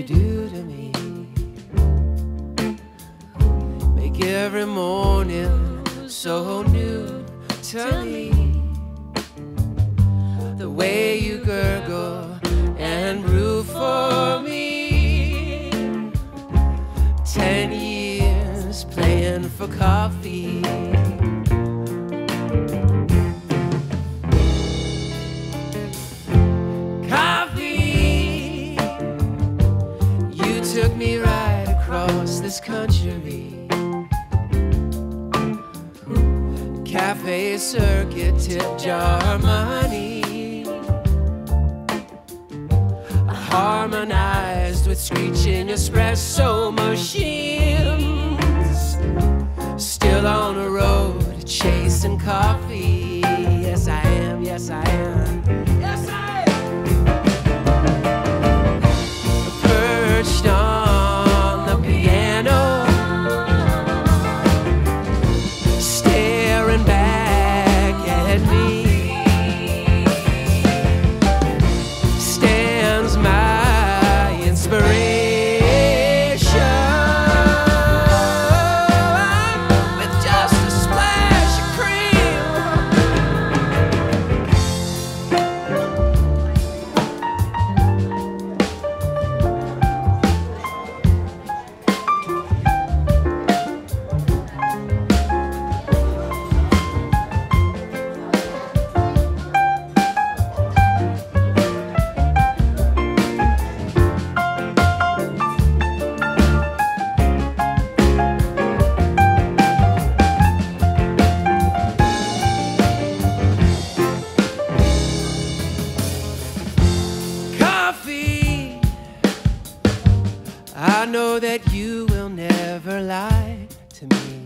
you do to me. Make every morning so new to me. The way you gurgle and brew for me. 10 years playing for coffee. Coffee, you took me right across this country. Cafe circuit, tip jar money, harmonized with screeching espresso machines. Still on the road, chasing coffee. Yes, I am, yes, I am, yes, I am. Perched on the piano, staring back at me, stands my inspiration. With just a splash of cream. Coffee, I know that you will never lie to me.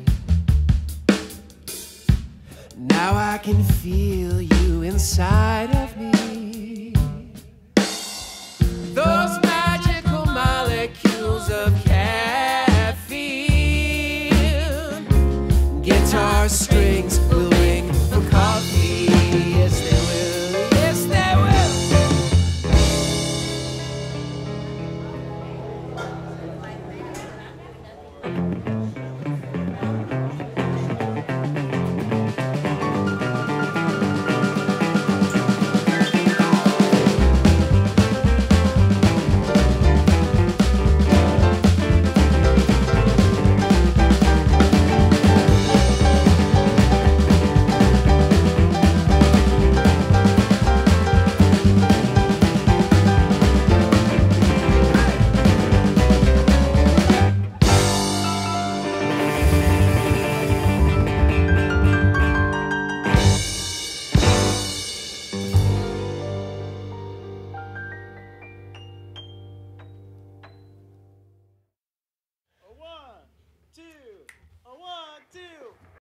Now I can feel you inside of me. Those magical molecules of caffeine. Guitar strings will